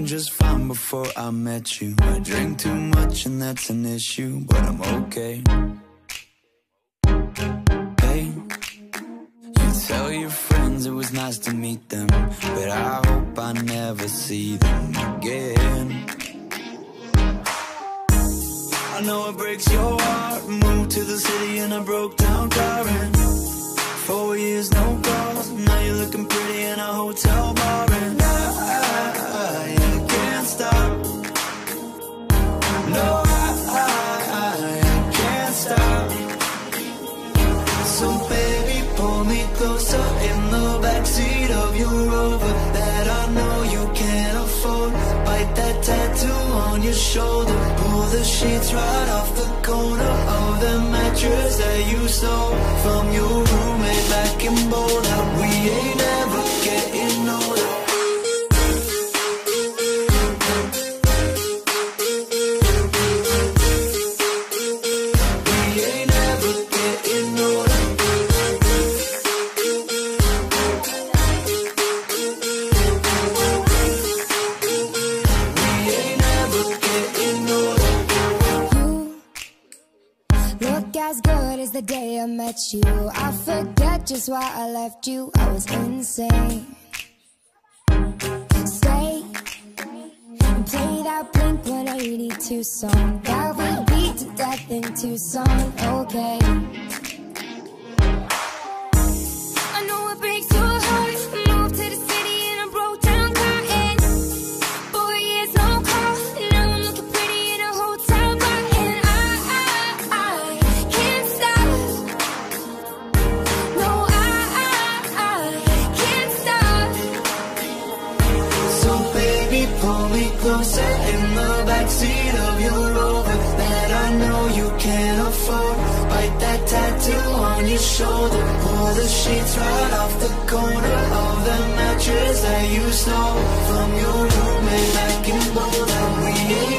just fine before I met you. I drink too much and that's an issue, but I'm okay. Hey, you tell your friends it was nice to meet them, but I hope I never see them again. I know it breaks your heart. Moved to the city in a broke down car, and 4 years no calls. Now you're looking pretty in a hotel bar, and I can't stop. No, I can't stop. So baby, pull me closer in the backseat of your Rover that I know you can't afford. Bite that tattoo on your shoulder. Pull the sheets right off the corner of the mattress that you stole from your roommate back in Boulder. We ain't never getting older. As good as the day I met you, I forget just why I left you. I was insane. Stay and play that Blink-182 song that we beat to death in Tucson. Okay, I know it breaks your heart. Moved to the city in a broke down car, and 4 years no call. Now I'm looking pretty in a hotel bar, and I can't stop. No, I can't stop. So baby, pull me closer in the backseat of your Rover that I know you can't afford. Bite that tattoo on your shoulder. Pull the sheets right off the corner of the mattress that you stole from your roommate back in Boulder. We ain't